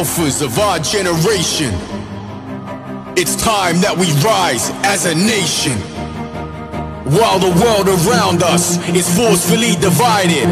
alphas of our generation. It's time that we rise as a nation. While the world around us is forcefully divided,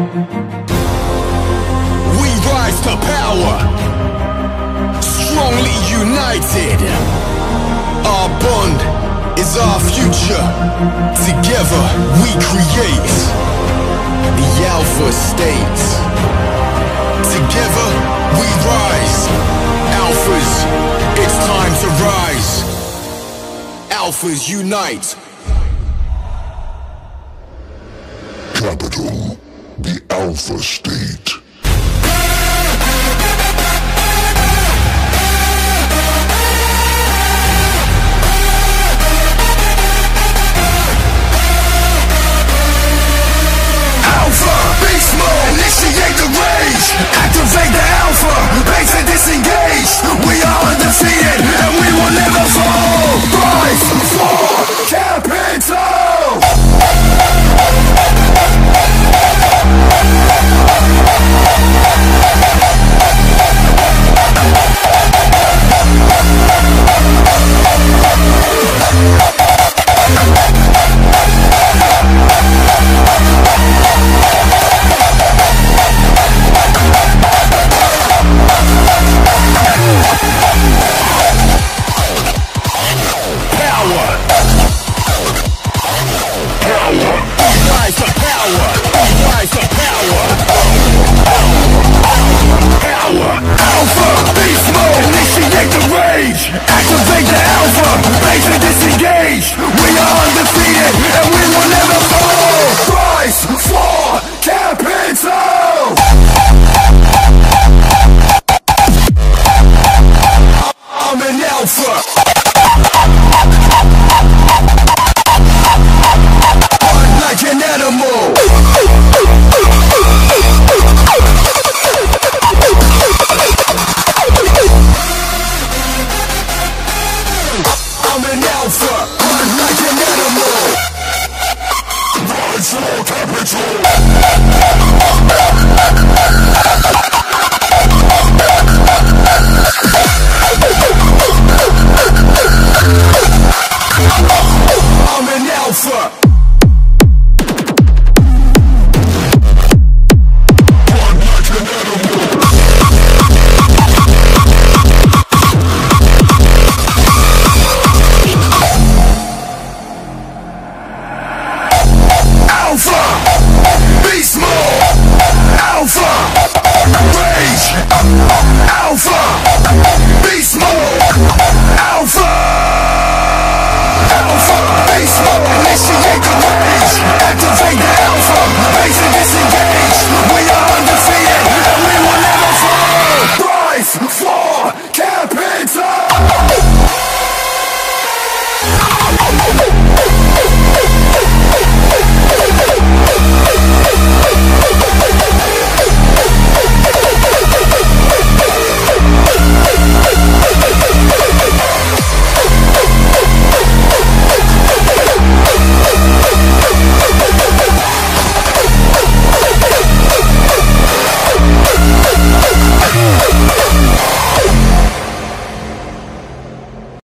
we rise to power, strongly united. Our bond is our future. Together we create the Alpha State. Together we rise. Alphas, it's time to rise. Alphas unite. Capital, the Alpha State.